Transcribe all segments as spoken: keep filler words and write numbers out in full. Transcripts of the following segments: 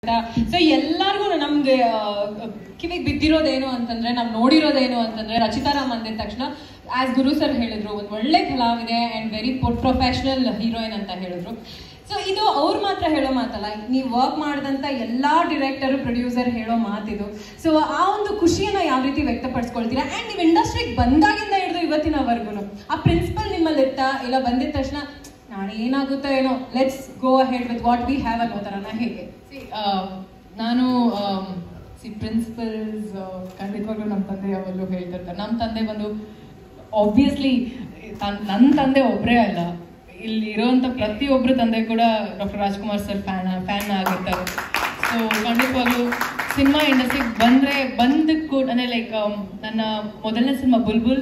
So ಎಲ್ಲರಿಗೂ ನಮ್ಗೆ ಕಿವಿಗೆ ಬಿದ್ದಿರೋದೇನು ಅಂತಂದ್ರೆ ನಾವು ನೋಡಿರೋದೇನು ಅಂತಂದ್ರೆ ರಚಿತಾ ರಾಮ್ ಅಂದಿದ ತಕ್ಷಣ ಆಸ್ ಗುರು ಸರ್ ಹೇಳಿದ್ರು ಒಂದು ಒಳ್ಳೆ ಕಲಾವಿದೆ ಅಂಡ್ ವೆರಿ ಪ್ರೊಫೆಷನಲ್ ಹೀರೋಯಿನ್ ಅಂತ ಹೇಳಿದ್ರು. ಸೊ ಇದು ಅವ್ರು ಮಾತ್ರ ಹೇಳೋ ಮಾತಲ್ಲ, ನೀವು ವರ್ಕ್ ಮಾಡಿದಂಥ ಎಲ್ಲ ಡಿರೆಕ್ಟರ್ ಪ್ರೊಡ್ಯೂಸರ್ ಹೇಳೋ ಮಾತಿದು. ಸೊ ಆ ಒಂದು ಖುಷಿಯನ್ನ ಯಾವ ರೀತಿ ವ್ಯಕ್ತಪಡಿಸ್ಕೊಳ್ತೀರಾ ಆ್ಯಂಡ್ ನೀವು ಇಂಡಸ್ಟ್ರಿಗೆ ಬಂದಾಗಿಂದ ಹಿಡಿದು ಇವತ್ತಿನವರೆಗೂ ಆ ಪ್ರಿನ್ಸಿಪಲ್ ನಿಮ್ಮಲ್ಲಿ ಇರ್ತಾ ಇಲ್ಲ ಬಂದಿದ ತಕ್ಷಣ ನಾಳೆ ಏನಾಗುತ್ತೋ ಏನೋ let's go ahead with what we have ಅನ್ನೋ ಥರನ ಹೇಗೆ? ನಾನು ಸಿ ಪ್ರಿನ್ಸಿಪಲ್ಸ್ ಖಂಡಿತವಾಗ್ಲೂ ನಮ್ಮ ತಂದೆ ಯಾವಾಗಲೂ ಹೇಳ್ತಿರ್ತಾರೆ. ನಮ್ಮ ತಂದೆ ಬಂದು ಆಬ್ವಿಯಸ್ಲಿ ನನ್ನ ತಂದೆ ಒಬ್ಬರೇ ಅಲ್ಲ, ಇಲ್ಲಿ ಇರೋವಂಥ ಪ್ರತಿಯೊಬ್ಬರು ತಂದೆ ಕೂಡ doctor Rajkumar sir fan fan ಆಗಿರ್ತಾರೆ. ಸೊ ಖಂಡಿತವಾಗ್ಲೂ ಸಿನಿಮಾ ಇಂಡಸ್ಟ್ರಿಗೆ ಬಂದರೆ ಬಂದ ಕೂಡ ಅಂದರೆ ಲೈಕ್ ನನ್ನ ಮೊದಲನೇ ಸಿನಿಮಾ ಬುಲ್ಬುಲ್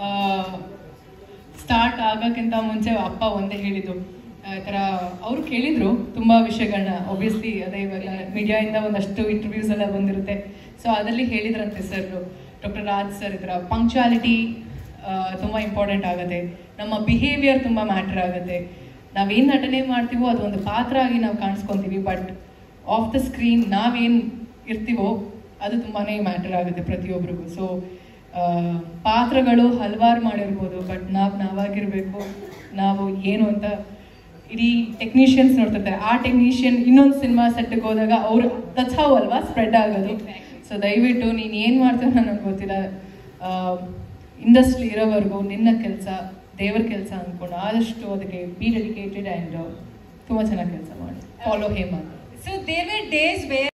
ಸ್ಟಾರ್ಟ್ ಆಗೋಕ್ಕಿಂತ ಮುಂಚೆ ಅಪ್ಪ ಒಂದೇ ಹೇಳಿದ್ದು ಈ ಥರ ಅವರು ಕೇಳಿದರು ತುಂಬ ವಿಷಯಗಳನ್ನ. ಆಬ್ವಿಯಸ್ಲಿ ಅದೇ ಇವಾಗ ಮೀಡಿಯಾಯಿಂದ ಒಂದಷ್ಟು ಇಂಟರ್ವ್ಯೂಸ್ ಎಲ್ಲ ಬಂದಿರುತ್ತೆ. ಸೊ ಅದರಲ್ಲಿ ಹೇಳಿದ್ರಂತೆ ಸರ್ ಡಾಕ್ಟರ್ ರಾಜ್ ಸರ್ ಈ ಥರ ಪಂಕ್ಚುಯಾಲಿಟಿ ತುಂಬ ಇಂಪಾರ್ಟೆಂಟ್ ಆಗುತ್ತೆ, ನಮ್ಮ ಬಿಹೇವಿಯರ್ ತುಂಬ ಮ್ಯಾಟ್ರ್ ಆಗುತ್ತೆ. ನಾವೇನು ನಟನೆ ಮಾಡ್ತೀವೋ ಅದು ಒಂದು ಪಾತ್ರ ಆಗಿ ನಾವು ಕಾಣಿಸ್ಕೊತೀವಿ, ಬಟ್ ಆಫ್ ದ ಸ್ಕ್ರೀನ್ ನಾವೇನು ಇರ್ತೀವೋ ಅದು ತುಂಬಾ ಮ್ಯಾಟ್ರ್ ಆಗುತ್ತೆ ಪ್ರತಿಯೊಬ್ಬರಿಗೂ. ಸೊ ಪಾತ್ರಗಳು ಹಲವಾರು ಮಾಡಿರ್ಬೋದು, ಬಟ್ ನಾವು ನಾವಾಗಿರಬೇಕು. ನಾವು ಏನು ಅಂತ ಇಡೀ ಟೆಕ್ನಿಷಿಯನ್ಸ್ ನೋಡ್ತಿರ್ತಾರೆ, ಆ ಟೆಕ್ನಿಷಿಯನ್ ಇನ್ನೊಂದು ಸಿನಿಮಾ ಸೆಟ್ಗೆ ಹೋದಾಗ ಅವರು ದಟ್ಸ್ ಹೌ ಅಲ್ವಾ ಸ್ಪ್ರೆಡ್ ಆಗೋದು. ಸೊ ದಯವಿಟ್ಟು ನೀನು ಏನು ಮಾಡ್ತೀವೋ ನನಗೆ ಗೊತ್ತಿಲ್ಲ, ಇಂಡಸ್ಟ್ರಿ ಇರೋವರೆಗೂ ನಿನ್ನ ಕೆಲಸ ದೇವರ ಕೆಲಸ ಅಂದ್ಕೊಂಡು ಆದಷ್ಟು ಅದಕ್ಕೆ ಬಿ ಡೆಡಿಕೇಟೆಡ್ ಆ್ಯಂಡ್ ತುಂಬ ಚೆನ್ನಾಗಿ ಕೆಲಸ ಮಾಡಿ follow them. So there were days wear